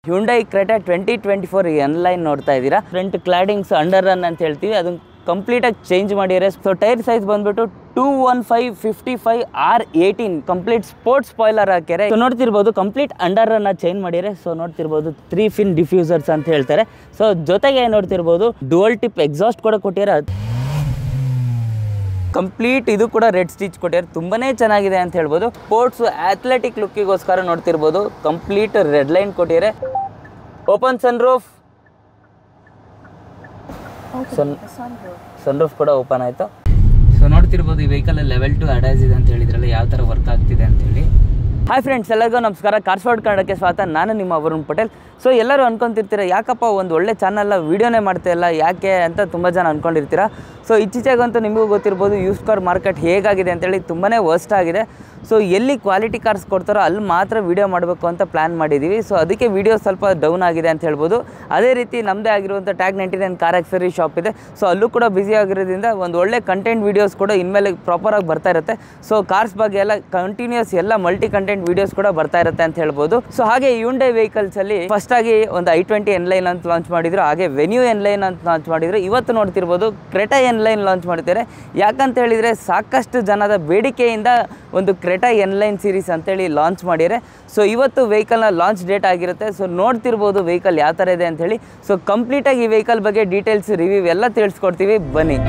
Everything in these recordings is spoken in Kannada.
ಹ್ಯುಂಡೈ ಕ್ರೆಟಾ 2024 ಎನ್-ಲೈನ್ ನೋಡ್ತಾ ಇದ್ದೀರಾ. ಫ್ರಂಟ್ ಕ್ಲಾಡಿಂಗ್ಸ್ ಅಂಡರ್ ರನ್ ಅಂತ ಹೇಳ್ತೀವಿ, ಅದನ್ನು ಕಂಪ್ಲೀಟಾಗಿ ಚೇಂಜ್ ಮಾಡಿದ್ದಾರೆ. ಸೊ ಟೈರ್ ಸೈಜ್ ಬಂದ್ಬಿಟ್ಟು 215/55 R18 ಕಂಪ್ಲೀಟ್ ಸ್ಪೋರ್ಟ್ಸ್ ಸ್ಪಾಯ್ಲರ್ ಹಾಕ್ಯಾರೆ. ಸೊ ನೋಡ್ತಿರ್ಬೋದು ಕಂಪ್ಲೀಟ್ ಅಂಡರ್ ರನ್ ಚೇಂಜ್ ಮಾಡಿದ್ದಾರೆ. ಸೊ ನೋಡ್ತಿರ್ಬೋದು 3 ಫಿನ್ ಡಿಫ್ಯೂಸರ್ಸ್ ಅಂತ ಹೇಳ್ತಾರೆ. ಸೊ ಜೊತೆಗೆ ನೋಡ್ತಿರ್ಬೋದು ಡುವಲ್ ಟಿಪ್ ಎಕ್ಸಾಸ್ಟ್ ಕೂಡ ಕೊಟ್ಟಿದ್ದಾರೆ. ಕಂಪ್ಲೀಟ್ ಇದು ಕೂಡ ರೆಡ್ ಸ್ಟಿಚ್ ಕೊಟ್ಟಿದ್ದಾರೆ, ತುಂಬಾನೇ ಚೆನ್ನಾಗಿದೆ ಅಂತ ಹೇಳ್ಬೋದು. ಸ್ಪೋರ್ಟ್ಸ್ ಅಥ್ಲೆಟಿಕ್ ಲುಕ್ಕಿಗೋಸ್ಕರ ನೋಡ್ತಿರ್ಬೋದು ಕಂಪ್ಲೀಟ್ ರೆಡ್ ಲೈನ್ ಕೊಟ್ಟಿದ್ದಾರೆ. ಓಪನ್ ಸನ್ರೂಫ್ ಕೂಡ ಓಪನ್ ಆಯಿತು. ಸೊ ನೋಡ್ತಿರ್ಬೋದು ಈ ವೆಹಿಕಲ್ ಲೆವೆಲ್ 2 ಅಡ್ಯಾಸ್ ಇದೆ ಅಂತ ಹೇಳಿದ್ರಲ್ಲ, ಯಾವ ಥರ ವರ್ಕ್ ಆಗ್ತಿದೆ ಅಂತೇಳಿ. ಹಾಯ್ ಫ್ರೆಂಡ್ಸ್, ಎಲ್ಲರಿಗೂ ನಮಸ್ಕಾರ. ಕಾರ್ಸ್ ವರ್ಲ್ಡ್ ಕನ್ನಡಕ್ಕೆ ಸ್ವಾಗತ. ನಾನು ನಿಮ್ಮ ವರುಣ್ ಪಟೇಲ್. ಸೊ ಎಲ್ಲರೂ ಅನ್ಕೊತಿರ್ತೀರ ಯಾಕಪ್ಪ ಒಂದು ಒಳ್ಳೆ ಚಾನಲ್ನ ವೀಡಿಯೋನೇ ಮಾಡ್ತಾ ಇಲ್ಲ ಯಾಕೆ ಅಂತ ತುಂಬ ಜನ ಅಂದ್ಕೊಂಡಿರ್ತೀರ. ಸೊ ಇತ್ತೀಚೆಗಂತೂ ನಿಮಗೂ ಗೊತ್ತಿರ್ಬೋದು ಯೂಸ್ ಕಾರ್ ಮಾರ್ಕೆಟ್ ಹೇಗಾಗಿದೆ ಅಂತೇಳಿ ತುಂಬಾ ವರ್ಸ್ಟ್ ಆಗಿದೆ. ಸೊ ಎಲ್ಲಿ ಕ್ವಾಲಿಟಿ ಕಾರ್ಸ್ ಕೊಡ್ತಾರೋ ಅಲ್ಲಿ ಮಾತ್ರ ವೀಡಿಯೋ ಮಾಡಬೇಕು ಅಂತ ಪ್ಲ್ಯಾನ್ ಮಾಡಿದ್ದೀವಿ. ಸೊ ಅದಕ್ಕೆ ವೀಡಿಯೋ ಸ್ವಲ್ಪ ಡೌನ್ ಆಗಿದೆ ಅಂತ ಹೇಳ್ಬೋದು. ಅದೇ ರೀತಿ ನಮ್ಮದೇ ಆಗಿರುವಂಥ ಟ್ಯಾಗ್ 99 ಕಾರ್ ಆಕ್ಸರಿ ಶಾಪ್ ಇದೆ. ಸೊ ಅಲ್ಲೂ ಕೂಡ ಬ್ಯುಸಿ ಆಗಿರೋದ್ರಿಂದ ಒಂದು ಒಳ್ಳೆ ಕಂಟೆಂಟ್ ವೀಡಿಯೋಸ್ ಕೂಡ ಇನ್ಮೇಲೆ ಪ್ರಾಪರಾಗಿ ಬರ್ತಾ ಇರುತ್ತೆ. ಸೊ ಕಾರ್ಸ್ ಬಗ್ಗೆ ಎಲ್ಲ ಕಂಟಿನ್ಯೂಸ್ ಎಲ್ಲ ಮಲ್ಟಿ ಕಂಟೆಂಟ್ ವೀಡಿಯೋಸ್ ಕೂಡ ಬರ್ತಾ ಇರುತ್ತೆ ಅಂತ ಹೇಳ್ಬೋದು. ಸೊ ಹಾಗೆ ಹ್ಯುಂಡೈ ವೆಹಿಕಲ್ಸಲ್ಲಿ ಫಸ್ಟ್ ಆಗಿ ಒಂದು i20 ಎನ್-ಲೈನ್ ಅಂತ ಲಾಂಚ್ ಮಾಡಿದ್ರು, ಹಾಗೆ ವೆನ್ಯೂ ಎನ್-ಲೈನ್ ಅಂತ ಲಾಂಚ್ ಮಾಡಿದ್ರು. ಇವತ್ತು ನೋಡ್ತಿರ್ಬೋದು ಕ್ರೆಟಾ ಎನ್-ಲೈನ್ ಲಾಂಚ್ ಮಾಡ್ತಾರೆ. ಯಾಕಂತ ಹೇಳಿದರೆ ಸಾಕಷ್ಟು ಜನದ ಬೇಡಿಕೆಯಿಂದ ಒಂದು ಕ್ರೆಟಾ ಎನ್-ಲೈನ್ ಸೀರೀಸ್ ಅಂತೇಳಿ ಲಾಂಚ್ ಮಾಡಿದ್ದಾರೆ. ಸೊ ಇವತ್ತು ವೆಹಿಕಲ್ನ ಲಾಂಚ್ ಡೇಟ್ ಆಗಿರುತ್ತೆ. ಸೊ ನೋಡ್ತಿರ್ಬೋದು ವೆಹಿಕಲ್ ಯಾವ ಥರ ಇದೆ ಅಂಥೇಳಿ. ಸೊ ಕಂಪ್ಲೀಟಾಗಿ ಈ ವೆಹಿಕಲ್ ಬಗ್ಗೆ ಡೀಟೇಲ್ಸ್ ರಿವ್ಯೂ ಎಲ್ಲ ತಿಳಿಸ್ಕೊಡ್ತೀವಿ, ಬನ್ನಿ.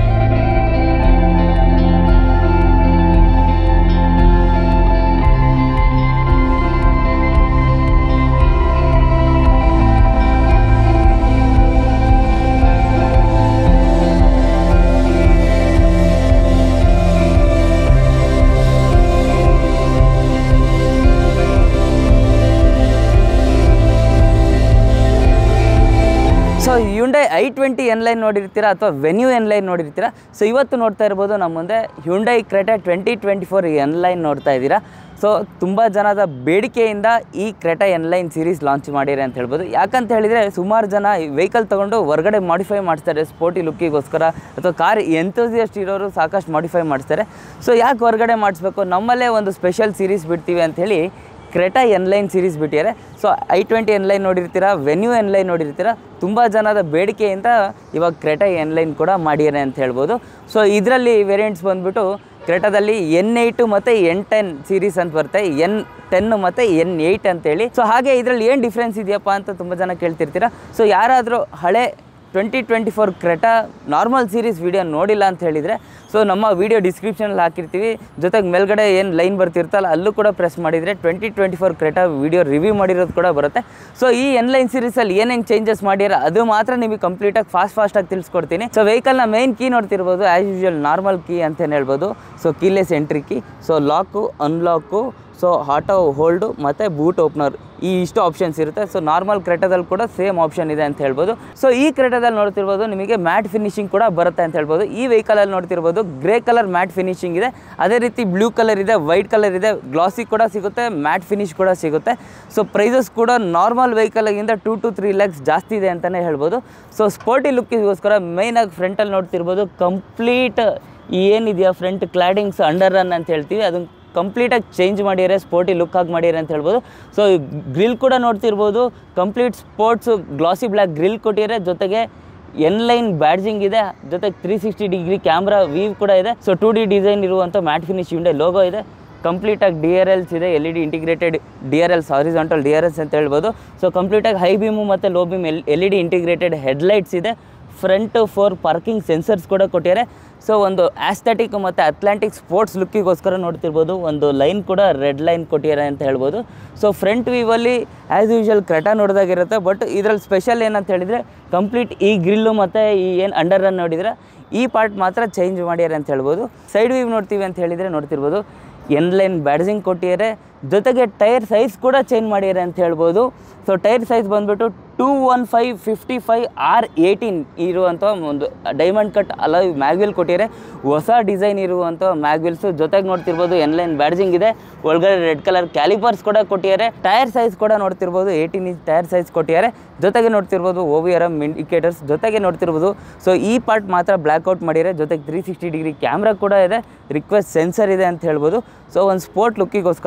ಸೊ ಹ್ಯುಂಡೈ i20 ಎನ್-ಲೈನ್ ನೋಡಿರ್ತೀರಾ ಅಥವಾ ವೆನ್ಯೂ ಎನ್-ಲೈನ್ ನೋಡಿರ್ತೀರಾ. ಸೊ ಇವತ್ತು ನೋಡ್ತಾ ಇರ್ಬೋದು ನಮ್ಮ ಮುಂದೆ ಹ್ಯುಂಡೈ ಕ್ರೆಟಾ 2024 ಎನ್-ಲೈನ್ ನೋಡ್ತಾ ಇದ್ದೀರಾ. ಸೊ ತುಂಬ ಜನದ ಬೇಡಿಕೆಯಿಂದ ಈ ಕ್ರೆಟಾ ಎನ್-ಲೈನ್ ಸೀರೀಸ್ ಲಾಂಚ್ ಮಾಡಿದ್ದಾರೆ ಅಂತ ಹೇಳ್ಬೋದು. ಯಾಕಂತ ಹೇಳಿದರೆ ಸುಮಾರು ಜನ ಈ ವೆಹಿಕಲ್ ತೊಗೊಂಡು ಹೊರಗಡೆ ಮಾಡಿಫೈ ಮಾಡ್ತಾರೆ ಸ್ಪೋರ್ಟಿ ಲುಕ್ಕಿಗೋಸ್ಕರ, ಅಥವಾ ಕಾರ್ ಎಂಥೂಸಿಯಸ್ಟ್ ಇರೋರು ಸಾಕಷ್ಟು ಮಾಡಿಫೈ ಮಾಡಿಸ್ತಾರೆ. ಸೊ ಯಾಕೆ ಹೊರಗಡೆ ಮಾಡಿಸ್ಬೇಕು, ನಮ್ಮಲ್ಲೇ ಒಂದು ಸ್ಪೆಷಲ್ ಸೀರೀಸ್ ಬಿಡ್ತೀವಿ ಅಂಥೇಳಿ ಕ್ರೆಟಾ ಎನ್-ಲೈನ್ ಸೀರೀಸ್ ಬಿಟ್ಟಿದ್ದಾರೆ. ಸೊ i20 ಎನ್-ಲೈನ್ ನೋಡಿರ್ತೀರಾ, ವೆನ್ಯೂ ಎನ್-ಲೈನ್ ನೋಡಿರ್ತೀರಾ. ತುಂಬ ಜನದ ಬೇಡಿಕೆಯಿಂದ ಇವಾಗ ಕ್ರೆಟಾ ಎನ್-ಲೈನ್ ಕೂಡ ಮಾಡಿದ್ದಾರೆ ಅಂತ ಹೇಳ್ಬೋದು. ಸೊ ಇದರಲ್ಲಿ ವೇರಿಯಂಟ್ಸ್ ಬಂದುಬಿಟ್ಟು ಕ್ರೆಟಾದಲ್ಲಿ N8 ಮತ್ತು N10 ಸೀರೀಸ್ ಅಂತ ಬರುತ್ತೆ, N10 ಮತ್ತು N8 ಅಂತೇಳಿ. ಸೊ ಹಾಗೆ ಇದರಲ್ಲಿ ಏನು ಡಿಫ್ರೆನ್ಸ್ ಇದೆಯಪ್ಪ ಅಂತ ತುಂಬ ಜನ ಕೇಳ್ತಿರ್ತೀರಾ. ಸೊ ಯಾರಾದರೂ ಹಳೆ 2024 ಕ್ರೆಟಾ ನಾರ್ಮಲ್ ಸೀರೀಸ್ ವೀಡಿಯೋ ನೋಡಿಲ್ಲ ಅಂತ ಹೇಳಿದರೆ, ಸೊ ನಮ್ಮ ವೀಡಿಯೋ ಡಿಸ್ಕ್ರಿಪ್ಷನಲ್ಲಿ ಹಾಕಿರ್ತೀವಿ. ಜೊತೆಗೆ ಮೇಲ್ಗಡೆ ಏನು ಲೈನ್ ಬರ್ತಿರ್ತಲ್ಲ ಅಲ್ಲೂ ಕೂಡ ಪ್ರೆಸ್ ಮಾಡಿದರೆ 2024 ಕ್ರೆಟಾ ವೀಡಿಯೋ ರಿವ್ಯೂ ಮಾಡಿರೋದು ಕೂಡ ಬರುತ್ತೆ. ಸೊ ಈ ಎನ್-ಲೈನ್ ಸೀರೀಸಲ್ಲಿ ಏನೇನು ಚೇಂಜಸ್ ಮಾಡ್ಯಾರ ಅದು ಮಾತ್ರ ನಿಮಗೆ ಕಂಪ್ಲೀಟಾಗಿ ಫಾಸ್ಟಾಗಿ ತಿಳಿಸ್ಕೊಡ್ತೀನಿ. ಸೊ ವೆಹಿಕಲ್ನ ಮೇನ್ ಕೀ ನೋಡ್ತಿರ್ಬೋದು, ಆ್ಯಸ್ ಯೂಶುವಲ್ ನಾರ್ಮಲ್ ಕೀ ಅಂತಲೇ ಹೇಳ್ಬೋದು. So keyless entry key, so lock, unlock, so auto hold ಮತ್ತು ಬೂಟ್ ಓಪನರ್, ಈ ಇಷ್ಟು ಆಪ್ಷನ್ಸ್ ಇರುತ್ತೆ. ಸೊ ನಾರ್ಮಲ್ ಕ್ರೆಟಾದಲ್ಲಿ ಕೂಡ ಸೇಮ್ ಆಪ್ಷನ್ ಇದೆ ಅಂತ ಹೇಳ್ಬೋದು. ಸೊ ಈ ಕ್ರೆಟಾದಲ್ಲಿ ನೋಡ್ತಿರ್ಬೋದು ನಿಮಗೆ ಮ್ಯಾಟ್ ಫಿನಿಶಿಂಗ್ ಕೂಡ ಬರುತ್ತೆ ಅಂತ ಹೇಳ್ಬೋದು. ಈ ವೆಹಿಕಲಲ್ಲಿ ನೋಡ್ತಿರ್ಬೋದು ಗ್ರೇ ಕಲರ್ ಮ್ಯಾಟ್ ಫಿನಿಶಿಂಗ್ ಇದೆ, ಅದೇ ರೀತಿ ಬ್ಲೂ ಕಲರ್ ಇದೆ, ವೈಟ್ ಕಲರ್ ಇದೆ, ಗ್ಲಾಸಿ ಕೂಡ ಸಿಗುತ್ತೆ, ಮ್ಯಾಟ್ ಫಿನಿಶ್ ಕೂಡ ಸಿಗುತ್ತೆ. ಸೊ ಪ್ರೈಸಸ್ ಕೂಡ ನಾರ್ಮಲ್ ವೆಹಿಕಲ್ಗಿಂತ 2 to 3 lakhs ಜಾಸ್ತಿ ಇದೆ ಅಂತಲೇ ಹೇಳ್ಬೋದು. ಸೊ ಸ್ಪೋರ್ಟಿ ಲುಕ್ಕಿಗೋಸ್ಕರ ಮೇಯ್ನಾಗಿ ಫ್ರಂಟಲ್ಲಿ ನೋಡ್ತಿರ್ಬೋದು ಕಂಪ್ಲೀಟ್ ಏನಿದೆಯಾ ಫ್ರಂಟ್ ಕ್ಲಾಡಿಂಗ್ಸ್ ಅಂಡರ್ ರನ್ ಅಂತ ಹೇಳ್ತೀವಿ, ಅದನ್ನು ಕಂಪ್ಲೀಟಾಗಿ ಚೇಂಜ್ ಮಾಡಿದ್ದಾರೆ, ಸ್ಪೋರ್ಟಿ ಲುಕ್ ಆಗಿ ಮಾಡಿದ್ದಾರೆ ಅಂತ ಹೇಳ್ಬೋದು. ಸೊ ಗ್ರಿಲ್ ಕೂಡ ನೋಡ್ತಿರ್ಬೋದು complete sports glossy black grill ಕೊಟ್ಟಿದ್ದಾರೆ. ಜೊತೆಗೆ ಎನ್-ಲೈನ್ ಬ್ಯಾಡ್ಜಿಂಗ್ ಇದೆ, ಜೊತೆಗೆ 360 ಡಿಗ್ರಿ ಕ್ಯಾಮ್ರಾ ವೀವ್ ಕೂಡ ಇದೆ. ಸೊ 2D ಡಿಸೈನ್ ಇರುವಂಥ ಮ್ಯಾಟ್ ಫಿನಿಶ್ ಹ್ಯುಂಡೈ ಲೋಗೋ ಇದೆ. ಕಂಪ್ಲೀಟಾಗಿ DRLs ಇದೆ, LED integrated DRLs, horizontal DRLs ಅಂತ ಹೇಳ್ಬೋದು. ಸೊ ಕಂಪ್ಲೀಟಾಗಿ ಹೈ ಬೀಮು ಮತ್ತು low beam LED integrated headlights ಇದೆ. ಫ್ರಂಟ್ 4 ಪಾರ್ಕಿಂಗ್ ಸೆನ್ಸರ್ಸ್ ಕೂಡ ಕೊಟ್ಟಿದ್ದಾರೆ. ಸೊ ಒಂದು ಆಸ್ಥೆಟಿಕ್ ಮತ್ತು ಅಟ್ಲಾಂಟಿಕ್ ಸ್ಪೋರ್ಟ್ಸ್ ಲುಕ್ಕಿಗೋಸ್ಕರ ನೋಡ್ತಿರ್ಬೋದು ಒಂದು ಲೈನ್ ಕೂಡ ರೆಡ್ ಲೈನ್ ಕೊಟ್ಟಿದ್ದಾರೆ ಅಂತ ಹೇಳ್ಬೋದು. ಸೊ ಫ್ರಂಟ್ ವ್ಯೂವಲ್ಲಿ ಆ್ಯಸ್ ಯೂಶುವಲ್ ಕ್ರೆಟಾ ನೋಡಿದಾಗಿರುತ್ತೆ, ಬಟ್ ಇದರಲ್ಲಿ ಸ್ಪೆಷಲ್ ಏನಂತ ಹೇಳಿದರೆ ಕಂಪ್ಲೀಟ್ ಈ ಗ್ರಿಲ್ಲು ಮತ್ತು ಈ ಏನು ಅಂಡರ್ ರನ್ ನೋಡಿದರೆ ಈ ಪಾರ್ಟ್ ಮಾತ್ರ ಚೇಂಜ್ ಮಾಡ್ಯಾರೆ ಅಂತ ಹೇಳ್ಬೋದು. ಸೈಡ್ ವ್ಯೂ ನೋಡ್ತೀವಿ ಅಂತ ಹೇಳಿದರೆ ನೋಡ್ತಿರ್ಬೋದು ಎನ್-ಲೈನ್ ಬ್ಯಾಡ್ಜಿಂಗ್ ಕೊಟ್ಟಿದ್ದಾರೆ. ಜೊತೆಗೆ ಟೈರ್ ಸೈಜ್ ಕೂಡ ಚೇಂಜ್ ಮಾಡಿದ್ದಾರೆ ಅಂತ ಹೇಳ್ಬೋದು. ಸೊ ಟೈರ್ ಸೈಜ್ ಬಂದುಬಿಟ್ಟು 215/55 R18 ಇರುವಂಥ ಒಂದು ಡೈಮಂಡ್ ಕಟ್ ಅಲಾಯ್ ಮ್ಯಾಗ್ವಿಲ್ ಕೊಟ್ಟಿದ್ದಾರೆ. ಹೊಸ ಡಿಸೈನ್ ಇರುವಂಥ ಮ್ಯಾಗ್ವಿಲ್ಸು, ಜೊತೆಗೆ ನೋಡ್ತಿರ್ಬೋದು ಎನ್-ಲೈನ್ ಬ್ಯಾಡ್ಜಿಂಗ್ ಇದೆ, ಒಳಗಡೆ ರೆಡ್ ಕಲರ್ ಕ್ಯಾಲಿಪರ್ಸ್ ಕೂಡ ಕೊಟ್ಟಿದ್ದಾರೆ. ಟೈರ್ ಸೈಜ್ ಕೂಡ ನೋಡ್ತಿರ್ಬೋದು 18 ಇಂಚ್ ಟೈರ್ ಸೈಜ್ ಕೊಟ್ಟಿದ್ದಾರೆ. ಜೊತೆಗೆ ನೋಡ್ತಿರ್ಬೋದು OVRM ಇಂಡಿಕೇಟರ್ಸ್, ಜೊತೆಗೆ ನೋಡ್ತಿರ್ಬೋದು ಸೊ ಈ ಪಾರ್ಟ್ ಮಾತ್ರ ಬ್ಲ್ಯಾಕ್ಔಟ್ ಮಾಡಿದ್ದಾರೆ. ಜೊತೆಗೆ 360 ಡಿಗ್ರಿ ಕ್ಯಾಮ್ರಾ ಕೂಡ ಇದೆ, ರಿಕ್ವೆಸ್ಟ್ ಸೆನ್ಸರ್ ಇದೆ ಅಂತ ಹೇಳ್ಬೋದು. ಸೊ ಒಂದು ಸ್ಪೋರ್ಟ್ ಲುಕ್ಕಿಗೋಸ್ಕರ ನೋಡ್ತಿರ್ಬೋದು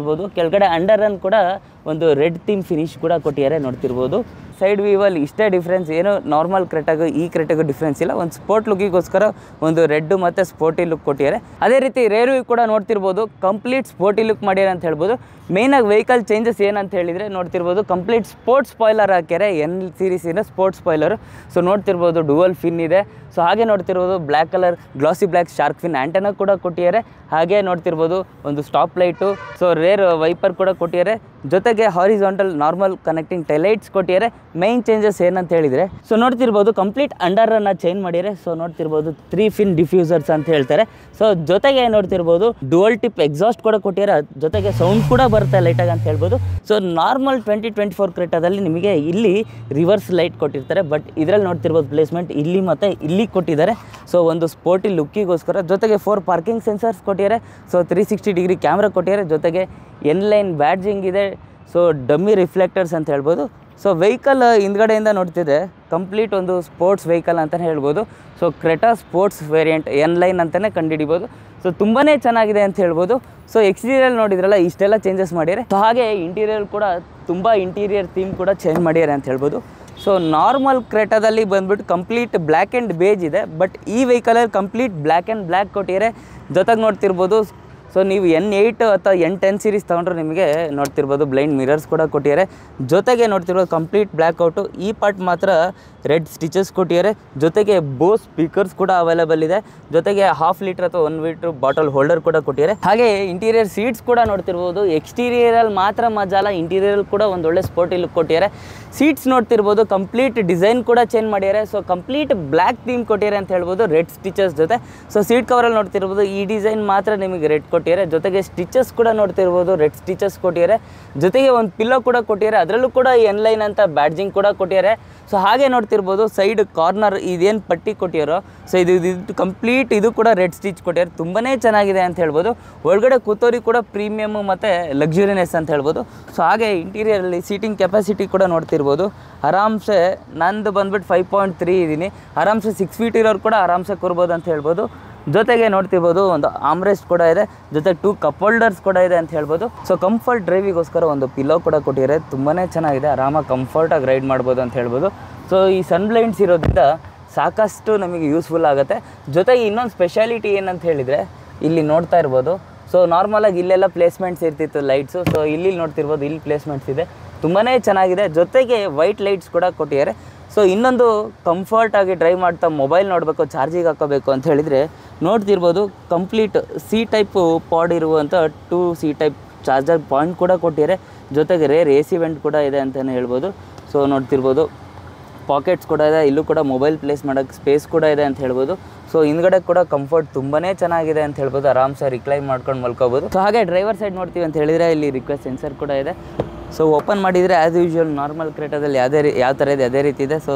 ನೋಡ್ತಿರ್ಬೋದು. ಕೆಳಗಡೆ ಅಂಡರ್ ರನ್ ಕೂಡ ಒಂದು ರೆಡ್ ಥೀಮ್ ಫಿನಿಶ್ ಕೂಡ ಕೊಟ್ಟಿದ್ದಾರೆ ನೋಡ್ತಿರ್ಬೋದು. ಸೈಡ್ ವೀವಲ್ಲಿ ಇಷ್ಟೇ ಡಿಫ್ರೆನ್ಸ್, ಏನು ನಾರ್ಮಲ್ ಕ್ರೆಟಾಗೂ ಈ ಕ್ರೆಟಾಗೂ ಡಿಫ್ರೆನ್ಸ್ ಇಲ್ಲ. ಒಂದು ಸ್ಪೋರ್ಟ್ ಲುಕ್ಕಿಗೋಸ್ಕರ ಒಂದು ರೆಡ್ ಮತ್ತು ಸ್ಪೋರ್ಟಿ ಲುಕ್ ಕೊಟ್ಟಿದ್ದಾರೆ. ಅದೇ ರೀತಿ ರೇರ್ ವ್ಯೂ ಕೂಡ ನೋಡ್ತಿರ್ಬೋದು, ಕಂಪ್ಲೀಟ್ ಸ್ಪೋರ್ಟಿ ಲುಕ್ ಮಾಡ್ಯಾರ ಅಂತ ಹೇಳ್ಬೋದು. ಮೇಯ್ನಾಗಿ ವೆಹಿಕಲ್ ಚೇಂಜಸ್ ಏನಂತ ಹೇಳಿದರೆ ನೋಡ್ತಿರ್ಬೋದು, ಕಂಪ್ಲೀಟ್ ಸ್ಪೋರ್ಟ್ಸ್ ಸ್ಪಾಯ್ಲರ್ ಹಾಕ್ಯಾರೆ, ಎನ್ ಸೀರೀಸಿನ ಸ್ಪೋರ್ಟ್ಸ್ ಸ್ಪಾಯ್ಲರು. ಸೊ ನೋಡ್ತಿರ್ಬೋದು ಡುವಲ್ ಫಿನ್ ಇದೆ. ಸೊ ಹಾಗೆ ನೋಡ್ತಿರ್ಬೋದು black colour glossy black shark fin antenna ಕೂಡ ಕೊಟ್ಟಿದ್ದಾರೆ. ಹಾಗೆ ನೋಡ್ತಿರ್ಬೋದು ಒಂದು stop light, so rear wiper ಕೂಡ ಕೊಟ್ಟಿದ್ದಾರೆ. ಜೊತೆಗೆ ಹಾರಿಜಾಂಟಲ್ ನಾರ್ಮಲ್ ಕನೆಕ್ಟಿಂಗ್ ಟೈಲೈಟ್ಸ್ ಕೊಟ್ಟಿದ್ದಾರೆ. ಮೈನ್ ಚೇಂಜಸ್ ಏನಂತ ಹೇಳಿದರೆ ಸೊ ನೋಡ್ತಿರ್ಬೋದು ಕಂಪ್ಲೀಟ್ ಅಂಡರನ್ನು ಚೇಂಜ್ ಮಾಡಿದ್ದಾರೆ. ಸೊ ನೋಡ್ತಿರ್ಬೋದು 3 ಫಿನ್ ಡಿಫ್ಯೂಸರ್ಸ್ ಅಂತ ಹೇಳ್ತಾರೆ. ಸೊ ಜೊತೆಗೆ ನೋಡ್ತಿರ್ಬೋದು ಡುವಲ್ ಟಿಪ್ ಎಕ್ಸಾಸ್ಟ್ ಕೂಡ ಕೊಟ್ಟಿದ್ದಾರೆ. ಜೊತೆಗೆ ಸೌಂಡ್ ಕೂಡ ಬರುತ್ತೆ ಲೈಟಾಗಿ ಅಂತ ಹೇಳ್ಬೋದು. ಸೊ ನಾರ್ಮಲ್ 2024 ಕ್ರೆಟಾದಲ್ಲಿ ನಿಮಗೆ ಇಲ್ಲಿ ರಿವರ್ಸ್ ಲೈಟ್ ಕೊಟ್ಟಿರ್ತಾರೆ, ಬಟ್ ಇದರಲ್ಲಿ ನೋಡ್ತಿರ್ಬೋದು ಪ್ಲೇಸ್ಮೆಂಟ್ ಇಲ್ಲಿ ಮತ್ತು ಇಲ್ಲಿ ಕೊಟ್ಟಿದ್ದಾರೆ. ಸೊ ಒಂದು ಸ್ಪೋರ್ಟಿ ಲುಕ್ಕಿಗೋಸ್ಕರ. ಜೊತೆಗೆ 4 ಪಾರ್ಕಿಂಗ್ ಸೆನ್ಸರ್ಸ್ ಕೊಟ್ಟಿದ್ದಾರೆ. ಸೊ 360 ಡಿಗ್ರಿ ಕ್ಯಾಮ್ರಾ ಕೊಟ್ಟಿದ್ದಾರೆ. ಜೊತೆಗೆ ಎನ್ ಲೈನ್ ಬ್ಯಾಡ್ಜಿಂಗ್ ಇದೆ. ಸೊ ಡಮ್ಮಿ ರಿಫ್ಲೆಕ್ಟರ್ಸ್ ಅಂತ ಹೇಳ್ಬೋದು. ಸೊ ವೆಹಿಕಲ್ ಹಿಂದ್ಗಡೆಯಿಂದ ನೋಡ್ತಿದೆ ಕಂಪ್ಲೀಟ್ ಒಂದು ಸ್ಪೋರ್ಟ್ಸ್ ವೆಹಿಕಲ್ ಅಂತಲೇ ಹೇಳ್ಬೋದು. So Creta sports variant N line ಅಂತಲೇ ಕಂಡುಹಿಡಿಬೋದು. ಸೊ ತುಂಬಾ ಚೆನ್ನಾಗಿದೆ ಅಂತ ಹೇಳ್ಬೋದು. ಸೊ ಎಕ್ಸ್ಟೀರಿಯರ್ ನೋಡಿದ್ರಲ್ಲ ಇಷ್ಟೆಲ್ಲ ಚೇಂಜಸ್ ಮಾಡಿದ್ದಾರೆ. ಸೊ ಹಾಗೆ ಇಂಟೀರಿಯರ್ ಕೂಡ ತುಂಬ ಇಂಟೀರಿಯರ್ ಥೀಮ್ ಕೂಡ ಚೇಂಜ್ ಮಾಡಿದ್ದಾರೆ ಅಂತ ಹೇಳ್ಬೋದು. ಸೊ ನಾರ್ಮಲ್ ಕ್ರೆಟಾದಲ್ಲಿ ಬಂದ್ಬಿಟ್ಟು ಕಂಪ್ಲೀಟ್ ಬ್ಲ್ಯಾಕ್ ಆ್ಯಂಡ್ ಬೇಜ್ ಇದೆ, ಬಟ್ ಈ ವೆಹಿಕಲಲ್ಲಿ ಕಂಪ್ಲೀಟ್ ಬ್ಲ್ಯಾಕ್ ಆ್ಯಂಡ್ ಬ್ಲ್ಯಾಕ್ ಕೊಟ್ಟಿದ್ದಾರೆ. ಜೊತೆಗೆ ನೋಡ್ತಿರ್ಬೋದು ಸೊ ನೀವು N8 ಅಥವಾ N10 ಸೀರೀಸ್ ತೊಗೊಂಡ್ರೆ ನಿಮಗೆ ನೋಡ್ತಿರ್ಬೋದು ಬ್ಲೈಂಡ್ ಮಿರರ್ಸ್ ಕೂಡ ಕೊಟ್ಟಿದ್ದಾರೆ. ಜೊತೆಗೆ ನೋಡ್ತಿರ್ಬೋದು ಕಂಪ್ಲೀಟ್ ಬ್ಲ್ಯಾಕ್ ಔಟು, ಈ ಪಾರ್ಟ್ ಮಾತ್ರ ರೆಡ್ ಸ್ಟಿಚಸ್ ಕೊಟ್ಟಿದ್ದಾರೆ. ಜೊತೆಗೆ ಬೋಸ್ ಸ್ಪೀಕರ್ಸ್ ಕೂಡ ಅವೈಲೇಬಲ್ ಇದೆ. ಜೊತೆಗೆ 1/2 ಲೀಟರ್ ಅಥವಾ 1 ಲೀಟರ್ ಬಾಟಲ್ ಹೋಲ್ಡರ್ ಕೂಡ ಕೊಟ್ಟಿದ್ದಾರೆ. ಹಾಗೆ ಇಂಟೀರಿಯರ್ ಸೀಟ್ಸ್ ಕೂಡ ನೋಡ್ತಿರ್ಬೋದು. ಎಕ್ಸ್ಟೀರಿಯರಲ್ಲಿ ಮಾತ್ರ ಮಜಾ ಅಲ್ಲ, ಇಂಟೀರಿಯರ್ ಕೂಡ ಒಂದು ಒಳ್ಳೆ ಸ್ಪೋರ್ಟಿ ಲುಕ್ ಕೊಟ್ಟಿದ್ದಾರೆ. ಸೀಟ್ಸ್ ನೋಡ್ತಿರ್ಬೋದು ಕಂಪ್ಲೀಟ್ ಡಿಸೈನ್ ಕೂಡ ಚೇಂಜ್ ಮಾಡಿದ್ದಾರೆ. ಸೊ ಕಂಪ್ಲೀಟ್ ಬ್ಲ್ಯಾಕ್ ಥೀಮ್ ಕೊಟ್ಟಿದ್ದಾರೆ ಅಂತ ಹೇಳ್ಬೋದು ರೆಡ್ ಸ್ಟಿಚಸ್ ಜೊತೆ. ಸೊ ಸೀಟ್ ಕವರಲ್ಲಿ ನೋಡ್ತಿರ್ಬೋದು ಈ ಡಿಸೈನ್ ಮಾತ್ರ ನಿಮಗೆ ರೆಡ್ ಕೊಟ್ಟಿದ್ದಾರೆ. ಜೊತೆಗೆ ಸ್ಟಿಚಸ್ ಕೂಡ ನೋಡ್ತಿರ್ಬೋದು ರೆಡ್ ಸ್ಟಿಚಸ್ ಕೊಟ್ಟಿದ್ದಾರೆ. ಜೊತೆಗೆ ಒಂದು ಪಿಲ್ಲೋ ಕೂಡ ಕೊಟ್ಟಿದ್ದಾರೆ, ಅದರಲ್ಲೂ ಕೂಡ ಎನ್ ಲೈನ್ ಅಂತ ಬ್ಯಾಡ್ಜಿಂಗ್ ಕೂಡ ಕೊಟ್ಟಿದ್ದಾರೆ. ಸೊ ಹಾಗೆ ನೋಡ್ತಿರ್ಬೋದು ಸೈಡ್ ಕಾರ್ನರ್ ಇದೇನು ಪಟ್ಟಿ ಕೊಟ್ಟಿರೋ ಸೊ ಇದು ಕಂಪ್ಲೀಟ್ ಇದು ಕೂಡ ರೆಡ್ ಸ್ಟಿಚ್ ಕೊಟ್ಟಿದ್ದಾರೆ. ತುಂಬಾ ಚೆನ್ನಾಗಿದೆ ಅಂತ ಹೇಳ್ಬೋದು. ಒಳಗಡೆ ಕೂತೋರಿ ಕೂಡ ಪ್ರೀಮಿಯಮ್ಮು ಮತ್ತು ಲಕ್ಸುರಿನೆಸ್ ಅಂತ ಹೇಳ್ಬೋದು. ಸೊ ಹಾಗೆ ಇಂಟೀರಿಯರಲ್ಲಿ ಸೀಟಿಂಗ್ ಕೆಪಾಸಿಟಿ ಕೂಡ ನೋಡ್ತಿರ್ಬೋದು. ಆರಾಮ್ಸೆ ನಂದು ಬಂದ್ಬಿಟ್ಟು 5.3 ಇದ್ದೀನಿ. ಆರಾಮ್ಸೆ 6 ಫೀಟ್ ಇರೋರು ಕೂಡ ಆರಾಮ್ಸೆ ಕೂರ್ಬೋದು ಅಂತ ಹೇಳ್ಬೋದು. ಜೊತೆಗೆ ನೋಡ್ತಿರ್ಬೋದು ಒಂದು ಆಮ್ರೆಸ್ಟ್ ಕೂಡ ಇದೆ. ಜೊತೆಗೆ 2 ಕಪ್ ಹೋಲ್ಡರ್ಸ್ ಕೂಡ ಇದೆ ಅಂತ ಹೇಳ್ಬೋದು. ಸೊ ಕಂಫರ್ಟ್ ಡ್ರೈವಿಗೋಸ್ಕರ ಒಂದು ಪಿಲ್ಲೋ ಕೂಡ ಕೊಟ್ಟಿದ್ದಾರೆ. ತುಂಬಾ ಚೆನ್ನಾಗಿದೆ, ಆರಾಮಾಗಿ ಕಂಫರ್ಟಾಗಿ ರೈಡ್ ಮಾಡ್ಬೋದು ಅಂತ ಹೇಳ್ಬೋದು. ಸೊ ಈ ಸನ್ ಬ್ಲೈಂಡ್ಸ್ ಇರೋದ್ರಿಂದ ಸಾಕಷ್ಟು ನಮಗೆ ಯೂಸ್ಫುಲ್ ಆಗುತ್ತೆ. ಜೊತೆಗೆ ಇನ್ನೊಂದು ಸ್ಪೆಷಾಲಿಟಿ ಏನಂತ ಹೇಳಿದರೆ ಇಲ್ಲಿ ನೋಡ್ತಾ ಇರ್ಬೋದು. ಸೊ ನಾರ್ಮಲಾಗಿ ಇಲ್ಲೆಲ್ಲ ಪ್ಲೇಸ್ಮೆಂಟ್ಸ್ ಇರ್ತಿತ್ತು ಲೈಟ್ಸು. ಸೊ ಇಲ್ಲಿ ನೋಡ್ತಿರ್ಬೋದು ಇಲ್ಲಿ ಪ್ಲೇಸ್ಮೆಂಟ್ಸ್ ಇದೆ, ತುಂಬಾ ಚೆನ್ನಾಗಿದೆ. ಜೊತೆಗೆ ವೈಟ್ ಲೈಟ್ಸ್ ಕೂಡ ಕೊಟ್ಟಿದ್ದಾರೆ. ಸೊ ಇನ್ನೊಂದು ಕಂಫರ್ಟಾಗಿ ಡ್ರೈವ್ ಮಾಡ್ತಾ ಮೊಬೈಲ್ ನೋಡಬೇಕು, ಚಾರ್ಜಿಗೆ ಹಾಕೋಬೇಕು ಅಂತ ಹೇಳಿದರೆ ನೋಡ್ತಿರ್ಬೋದು ಕಂಪ್ಲೀಟ್ ಸಿ ಟೈಪ್ ಪಾಡ್ ಇರುವಂಥ 2 ಸಿ ಟೈಪ್ ಚಾರ್ಜರ್ ಪಾಯಿಂಟ್ ಕೂಡ ಕೊಟ್ಟಿದ್ದಾರೆ. ಜೊತೆಗೆ ರೇರ್ AC ವೆಂಟ್ ಕೂಡ ಇದೆ ಅಂತಲೇ ಹೇಳ್ಬೋದು. ಸೊ ನೋಡ್ತಿರ್ಬೋದು ಪಾಕೆಟ್ಸ್ ಕೂಡ ಇದೆ, ಇಲ್ಲೂ ಕೂಡ ಮೊಬೈಲ್ ಪ್ಲೇಸ್ ಮಾಡೋಕ್ಕೆ ಸ್ಪೇಸ್ ಕೂಡ ಇದೆ ಅಂತ ಹೇಳ್ಬೋದು. ಸೊ ಹಿಂದ್ಗಡೆ ಕೂಡ ಕಂಫರ್ಟ್ ತುಂಬಾ ಚೆನ್ನಾಗಿದೆ ಅಂತ ಹೇಳ್ಬೋದು. ಆರಾಮ್ಸೆ ರಿಕ್ಲೈನ್ ಮಾಡ್ಕೊಂಡು ಮಲ್ಕೋಬೋದು. ಸೊ ಹಾಗೆ ಡ್ರೈವರ್ ಸೈಡ್ ನೋಡ್ತೀವಿ ಅಂತ ಹೇಳಿದರೆ ಇಲ್ಲಿ ರಿಕ್ವೆಸ್ಟ್ ಸೆನ್ಸರ್ ಕೂಡ ಇದೆ. ಸೊ ಓಪನ್ ಮಾಡಿದರೆ ಆ್ಯಸ್ ಯೂಶ್ವಲ್ ನಾರ್ಮಲ್ ಕ್ರೆಟಾದಲ್ಲಿ ಯಾವ ಥರ ಇದೆ ಅದೇ ರೀತಿ ಇದೆ. ಸೊ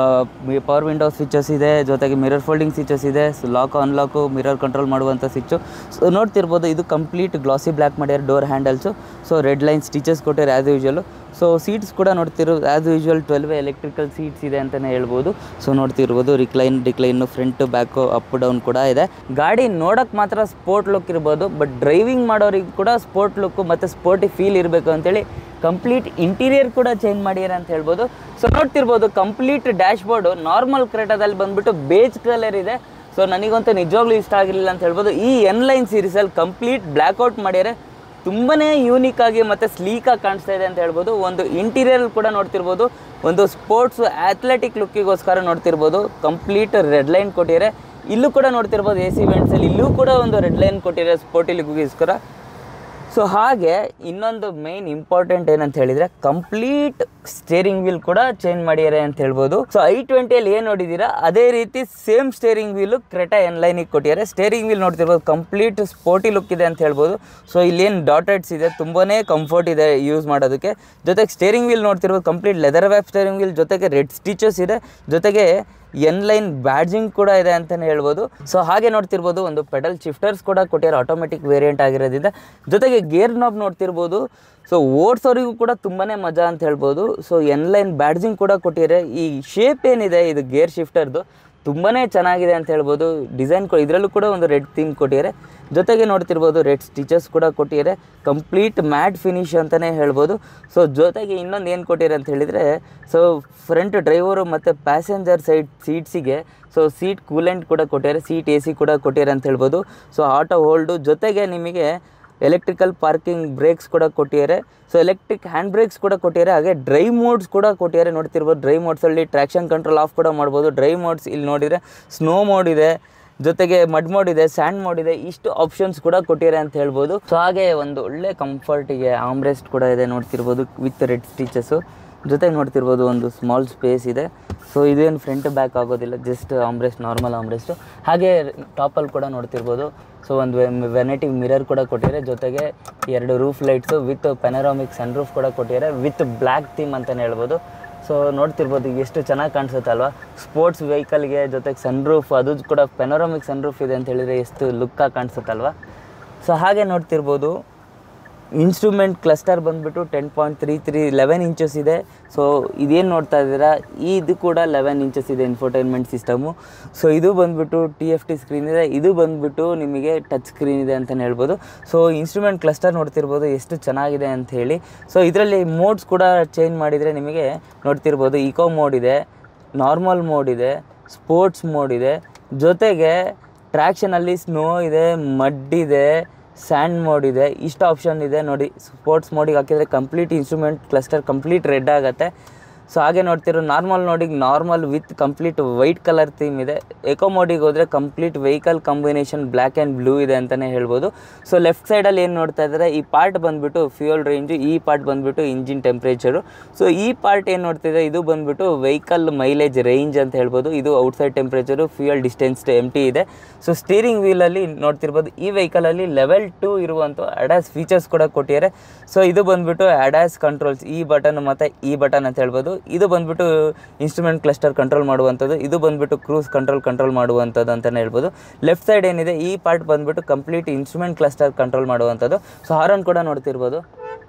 ಪವರ್ ವಿಂಡೋ ಸ್ವಿಚಸ್ ಇದೆ. ಜೊತೆಗೆ ಮಿರರ್ ಫೋಲ್ಡಿಂಗ್ ಸ್ವಿಚಸ್ ಇದೆ. So lock unlock mirror control ಮಾಡುವಂಥ ಸ್ವಿಚ್ಚು. ಸೊ ನೋಡ್ತಿರ್ಬೋದು ಇದು ಕಂಪ್ಲೀಟ್ ಗ್ಲಾಸಿ ಬ್ಲ್ಯಾಕ್ ಮಾಡ್ಯಾರ door handles. So red line stitches ಕೊಟ್ಟಿದ್ದಾರೆ ಆ್ಯಸ್ ಯೂಶ್ವಲ್ಲು. ಸೊ ಸೀಟ್ಸ್ ಕೂಡ ನೋಡ್ತಿರೋದು ಆ್ಯಸ್ ಯೂಶ್ವಲ್ 12 ಎಲೆಕ್ಟ್ರಿಕಲ್ ಸೀಟ್ಸ್ ಇದೆ ಅಂತಲೇ ಹೇಳ್ಬೋದು. ಸೊ ನೋಡ್ತಿರ್ಬೋದು decline front back up down ಕೂಡ ಇದೆ. ಗಾಡಿ ನೋಡೋಕ್ಕೆ ಮಾತ್ರ ಸ್ಪೋರ್ಟ್ ಲುಕ್ ಇರ್ಬೋದು, ಬಟ್ ಡ್ರೈವಿಂಗ್ ಮಾಡೋರಿಗೆ ಕೂಡ ಸ್ಪೋರ್ಟ್ ಲುಕ್ಕು ಮತ್ತು ಸ್ಪೋರ್ಟಿ ಫೀಲ್ ಇರಬೇಕು ಅಂತೇಳಿ ಕಂಪ್ಲೀಟ್ ಇಂಟೀರಿಯರ್ ಕೂಡ ಚೇಂಜ್ ಮಾಡ್ಯಾರ ಅಂತ ಹೇಳ್ಬೋದು. ಸೊ ನೋಡ್ತಿರ್ಬೋದು ಕಂಪ್ಲೀಟ್ ಡ್ಯಾಶ್ ಬೋರ್ಡು ನಾರ್ಮಲ್ ಕ್ರೆಟಾದಲ್ಲಿ ಬಂದುಬಿಟ್ಟು ಬೇಜ್ ಕಲರ್ ಇದೆ. ಸೊ ನನಗಂತೂ ನಿಜವಾಗ್ಲೂ ಇಷ್ಟ ಆಗಿರಲಿಲ್ಲ ಅಂತ ಹೇಳ್ಬೋದು. ಈ ಎನ್ ಲೈನ್ ಸೀರೀಸಲ್ಲಿ ಕಂಪ್ಲೀಟ್ ಬ್ಲ್ಯಾಕ್ಔಟ್ ಮಾಡ್ಯಾರೆ. ತುಂಬಾ ಯೂನಿಕ್ ಆಗಿ ಮತ್ತು ಸ್ಲೀಕಾಗಿ ಕಾಣಿಸ್ತಾ ಇದೆ ಅಂತ ಹೇಳ್ಬೋದು. ಒಂದು ಇಂಟೀರಿಯರ್ ಕೂಡ ನೋಡ್ತಿರ್ಬೋದು ಒಂದು ಸ್ಪೋರ್ಟ್ಸ್ ಅಥ್ಲೆಟಿಕ್ ಲುಕ್ಕಿಗೋಸ್ಕರ ನೋಡ್ತಿರ್ಬೋದು ಕಂಪ್ಲೀಟ್ ರೆಡ್ ಲೈನ್ ಕೊಟ್ಟಿದ್ದಾರೆ. ಇಲ್ಲೂ ಕೂಡ ನೋಡ್ತಿರ್ಬೋದು AC ವೆಂಟ್ಸಲ್ಲಿ ಇಲ್ಲೂ ಕೂಡ ಒಂದು ರೆಡ್ ಲೈನ್ ಕೊಟ್ಟಿದ್ದಾರೆ ಸ್ಪೋರ್ಟಿ ಲುಕ್ಕಿಗೋಸ್ಕರ. ಸೊ ಹಾಗೆ ಇನ್ನೊಂದು ಮೇನ್ ಇಂಪಾರ್ಟೆಂಟ್ ಏನಂತ ಹೇಳಿದರೆ ಕಂಪ್ಲೀಟ್ ಸ್ಟೇರಿಂಗ್ ವೀಲ್ ಕೂಡ ಚೇಂಜ್ ಮಾಡ್ಯಾರೆ ಅಂತ ಹೇಳ್ಬೋದು. ಸೊ i20ಯಲ್ಲಿ ಏನು ನೋಡಿದ್ದೀರಾ ಅದೇ ರೀತಿ same steering wheel Creta N ಲೈನಿಗೆ ಕೊಟ್ಟಿದ್ದಾರೆ. ಸ್ಟೇರಿಂಗ್ ವೀಲ್ ನೋಡ್ತಿರ್ಬೋದು ಕಂಪ್ಲೀಟ್ ಸ್ಪೋರ್ಟಿ ಲುಕ್ ಇದೆ ಅಂತ ಹೇಳ್ಬೋದು. ಸೊ ಇಲ್ಲೇನು ಡಾಟೆಡ್ಸ್ ಇದೆ, ತುಂಬಾ ಕಂಫರ್ಟ್ ಇದೆ ಯೂಸ್ ಮಾಡೋದಕ್ಕೆ. ಜೊತೆಗೆ ಸ್ಟೇರಿಂಗ್ ವೀಲ್ ನೋಡ್ತಿರ್ಬೋದು complete leather wrap steering wheel. ಜೊತೆಗೆ ರೆಡ್ ಸ್ಟಿಚಸ್ ಇದೆ. ಜೊತೆಗೆ ಎನ್ ಲೈನ್ ಬ್ಯಾಡ್ಜಿಂಗ್ ಕೂಡ ಇದೆ ಅಂತಲೇ ಹೇಳ್ಬೋದು. ಸೊ ಹಾಗೆ ನೋಡ್ತಿರ್ಬೋದು ಒಂದು ಪೆಡಲ್ ಶಿಫ್ಟರ್ಸ್ ಕೂಡ ಕೊಟ್ಟಿದ್ದಾರೆ ಆಟೋಮೆಟಿಕ್ ವೇರಿಯಂಟ್ ಆಗಿರೋದ್ರಿಂದ. ಜೊತೆಗೆ ಗೇರ್ ನಾಬ್ ನೋಡ್ತಿರ್ಬೋದು. ಸೊ ಓಡಿಸೋರಿಗೂ ಕೂಡ ತುಂಬಾ ಮಜಾ ಅಂತ ಹೇಳ್ಬೋದು. ಸೊ ಎನ್ ಲೈನ್ ಬ್ಯಾಡ್ಜಿಂಗ್ ಕೂಡ ಕೊಟ್ಟಿದ್ದಾರೆ. ಈ ಶೇಪ್ ಏನಿದೆ ಇದು ಗೇರ್ ಶಿಫ್ಟರ್ದು ತುಂಬಾ ಚೆನ್ನಾಗಿದೆ ಅಂತ ಹೇಳ್ಬೋದು. ಡಿಸೈನ್ ಇದರಲ್ಲೂ ಕೂಡ ಒಂದು ರೆಡ್ ಥೀಮ್ ಕೊಟ್ಟಿದ್ದಾರೆ, ಜೊತೆಗೆ ನೋಡ್ತಿರ್ಬೋದು ರೆಡ್ ಸ್ಟಿಚಸ್ ಕೂಡ ಕೊಟ್ಟಿದ್ದಾರೆ. ಕಂಪ್ಲೀಟ್ ಮ್ಯಾಟ್ ಫಿನಿಶ್ ಅಂತಲೇ ಹೇಳ್ಬೋದು. ಸೊ ಜೊತೆಗೆ ಇನ್ನೊಂದು ಏನು ಕೊಟ್ಟಿದ್ದಾರೆ ಅಂತ ಹೇಳಿದರೆ, ಸೊ ಫ್ರಂಟ್ ಡ್ರೈವರು ಮತ್ತು ಪ್ಯಾಸೆಂಜರ್ ಸೈಡ್ ಸೀಟ್ಸಿಗೆ ಸೊ ಸೀಟ್ ಕೂಲೆಂಟ್ ಕೂಡ ಕೊಟ್ಟಿದ್ದಾರೆ, ಸೀಟ್ AC ಕೂಡ ಕೊಟ್ಟಿದ್ದಾರೆ ಅಂತ ಹೇಳ್ಬೋದು. ಸೊ ಆಟೋ ಹೋಲ್ಡು, ಜೊತೆಗೆ ನಿಮಗೆ ಎಲೆಕ್ಟ್ರಿಕಲ್ ಪಾರ್ಕಿಂಗ್ ಬ್ರೇಕ್ಸ್ ಕೂಡ ಕೊಟ್ಟಿದ್ದಾರೆ. ಸೊ ಎಲೆಕ್ಟ್ರಿಕ್ ಹ್ಯಾಂಡ್ ಬ್ರೇಕ್ಸ್ ಕೂಡ ಕೊಟ್ಟಿದ್ದಾರೆ. ಹಾಗೆ ಡ್ರೈವ್ ಮೋಡ್ಸ್ ಕೂಡ ಕೊಟ್ಟಿದ್ದಾರೆ. ನೋಡ್ತಿರ್ಬೋದು ಡ್ರೈವ್ ಮೋಡ್ಸಲ್ಲಿ ಟ್ರ್ಯಾಕ್ಷನ್ ಕಂಟ್ರೋಲ್ ಆಫ್ ಕೂಡ ಮಾಡ್ಬೋದು. ಡ್ರೈವ್ ಮೋಡ್ಸ್ ಇಲ್ಲಿ ನೋಡಿದರೆ ಸ್ನೋ ಮೋಡ್ ಇದೆ, ಜೊತೆಗೆ ಮಡ್ ಮೋಡ್ ಇದೆ, ಸ್ಯಾಂಡ್ ಮೋಡ್ ಇದೆ, ಇಷ್ಟು ಆಪ್ಷನ್ಸ್ ಕೂಡ ಕೊಟ್ಟಿದ್ದಾರೆ ಅಂತ ಹೇಳ್ಬೋದು. ಸೊ ಹಾಗೆ ಒಂದು ಒಳ್ಳೆ ಕಂಫರ್ಟಿಗೆ ಆಮ್ರೆಸ್ಟ್ ಕೂಡ ಇದೆ ನೋಡ್ತಿರ್ಬೋದು ವಿತ್ ರೆಡ್ ಸ್ಟಿಚಸ್ಸು. ಜೊತೆಗೆ ನೋಡ್ತಿರ್ಬೋದು ಒಂದು ಸ್ಮಾಲ್ ಸ್ಪೇಸ್ ಇದೆ. ಸೊ ಇದೇನು ಫ್ರಂಟ್ ಬ್ಯಾಕ್ ಆಗೋದಿಲ್ಲ, ಜಸ್ಟ್ ಆಮ್ರೆಸ್ಟ್, ನಾರ್ಮಲ್ ಆಮ್ರೆಸ್ಟು. ಹಾಗೆ ಟಾಪಲ್ಲಿ ಕೂಡ ನೋಡ್ತಿರ್ಬೋದು ಸೊ ಒಂದು ವೆನೆಟಿ ಮಿರರ್ ಕೂಡ ಕೊಟ್ಟಿದ್ದಾರೆ, ಜೊತೆಗೆ 2 roof lights with panoramic sunroof ಕೂಡ ಕೊಟ್ಟಿದ್ದಾರೆ ವಿತ್ ಬ್ಲ್ಯಾಕ್ ಥೀಮ್ ಅಂತಲೇ ಹೇಳ್ಬೋದು. ಸೊ ನೋಡ್ತಿರ್ಬೋದು ಈಗ ಎಷ್ಟು ಚೆನ್ನಾಗಿ ಕಾಣಿಸುತ್ತೆ ಅಲ್ವಾ, ಸ್ಪೋರ್ಟ್ಸ್ ವೆಹಿಕಲ್ಗೆ ಜೊತೆಗೆ ಸನ್ ರೂಫ್, ಅದು ಕೂಡ ಪೆನರಾಮಿಕ್ ಸನ್ ರೂಫ್ ಇದೆ ಅಂತ ಹೇಳಿದರೆ ಎಷ್ಟು ಲುಕ್ಕಾಗಿ ಕಾಣಿಸುತ್ತಲ್ವ. ಸೊ ಹಾಗೆ ನೋಡ್ತಿರ್ಬೋದು ಇನ್ಸ್ಟ್ರೂಮೆಂಟ್ ಕ್ಲಸ್ಟರ್ ಬಂದುಬಿಟ್ಟು 10.33 11 ಇಂಚಸ್ ಇದೆ. ಸೊ ಇದೇನು ನೋಡ್ತಾ ಇದ್ದೀರಾ ಇದು ಕೂಡ 11 ಇಂಚಸ್ ಇದೆ ಇನ್ಫೋಟೈನ್ಮೆಂಟ್ ಸಿಸ್ಟಮು. ಸೊ ಇದು ಬಂದುಬಿಟ್ಟು TFT ಸ್ಕ್ರೀನ್ ಇದೆ, ಇದು ಬಂದುಬಿಟ್ಟು ನಿಮಗೆ ಟಚ್ ಸ್ಕ್ರೀನ್ ಇದೆ ಅಂತಲೇ ಹೇಳ್ಬೋದು. ಸೊ ಇನ್ಸ್ಟ್ರೂಮೆಂಟ್ ಕ್ಲಸ್ಟರ್ ನೋಡ್ತಿರ್ಬೋದು ಎಷ್ಟು ಚೆನ್ನಾಗಿದೆ ಅಂತ ಹೇಳಿ. ಸೊ ಇದರಲ್ಲಿ ಮೋಡ್ಸ್ ಕೂಡ ಚೇಂಜ್ ಮಾಡಿದರೆ ನಿಮಗೆ ನೋಡ್ತಿರ್ಬೋದು ಇಕೋ ಮೋಡ್ ಇದೆ, ನಾರ್ಮಲ್ ಮೋಡ್ ಇದೆ, ಸ್ಪೋರ್ಟ್ಸ್ ಮೋಡ್ ಇದೆ, ಜೊತೆಗೆ ಟ್ರ್ಯಾಕ್ಷನಲ್ಲಿ ಸ್ನೋ ಇದೆ, ಮಡ್ ಇದೆ, ಸ್ಯಾಂಡ್ ಮೋಡ್ ಇದೆ, ಇಷ್ಟು ಆಪ್ಷನ್ ಇದೆ ನೋಡಿ. ಸ್ಪೋರ್ಟ್ಸ್ ಮೋಡಿಗೆ ಹಾಕಿದರೆ complete instrument cluster complete red ಆಗುತ್ತೆ. ಸೊ ಹಾಗೆ ನೋಡ್ತಿರೋ ನಾರ್ಮಲ್ ನೋಡಿಗೆ normal with complete white colour theme ಇದೆ. ಎಕೋ ಮೋಡಿಗೆ ಹೋದರೆ complete vehicle combination black and blue ಇದೆ ಅಂತಲೇ ಹೇಳ್ಬೋದು. ಸೊ ಲೆಫ್ಟ್ ಸೈಡಲ್ಲಿ ಏನು ನೋಡ್ತಾ ಇದ್ದಾರೆ, ಈ ಪಾರ್ಟ್ ಬಂದುಬಿಟ್ಟು ಫ್ಯೂಯಲ್ ರೇಂಜು, ಈ ಪಾರ್ಟ್ ಬಂದುಬಿಟ್ಟು ಇಂಜಿನ್ ಟೆಂಪ್ರೇಚರು. ಸೊ ಈ ಪಾರ್ಟ್ ಏನು ನೋಡ್ತಿದೆ ಇದು ಬಂದುಬಿಟ್ಟು ವೆಹಿಕಲ್ ಮೈಲೇಜ್ ರೇಂಜ್ ಅಂತ ಹೇಳ್ಬೋದು. ಇದು outside temperature, fuel distance empty ಇದೆ. ಸೊ ಸ್ಟೀರಿಂಗ್ ವೀಲಲ್ಲಿ ನೋಡ್ತಿರ್ಬೋದು ಈ ವೆಹಿಕಲಲ್ಲಿ ಲೆವೆಲ್ 2 ಇರುವಂಥ ಅಡ್ಯಾಸ್ ಫೀಚರ್ಸ್ ಕೂಡ ಕೊಟ್ಟಿದ್ದಾರೆ. ಸೊ ಇದು ಬಂದುಬಿಟ್ಟು ಅಡ್ಯಾಸ್ ಕಂಟ್ರೋಲ್ಸ್, ಈ ಬಟನ್ ಮತ್ತು ಈ ಬಟನ್ ಅಂತ ಹೇಳ್ಬೋದು. ಇದು ಬಂದುಬಿಟ್ಟು ಇನ್ಸ್ಟ್ರೂಮೆಂಟ್ ಕ್ಲಸ್ಟರ್ ಕಂಟ್ರೋಲ್ ಮಾಡುವಂಥದ್ದು, ಇದು ಬಂದುಬಿಟ್ಟು ಕ್ರೂಸ್ ಕಂಟ್ರೋಲ್ ಮಾಡುವಂಥದ್ದು ಅಂತಲೇ ಹೇಳ್ಬೋದು. ಲೆಫ್ಟ್ ಸೈಡ್ ಏನಿದೆ ಈ ಪಾರ್ಟ್ ಬಂದುಬಿಟ್ಟು ಕಂಪ್ಲೀಟ್ ಇನ್ಸ್ಟ್ರೂಮೆಂಟ್ ಕ್ಲಸ್ಟರ್ ಕಂಟ್ರೋಲ್ ಮಾಡುವಂಥದ್ದು. ಸೊ ಹಾರನ್ ಕೂಡ ನೋಡ್ತಿರ್ಬೋದು.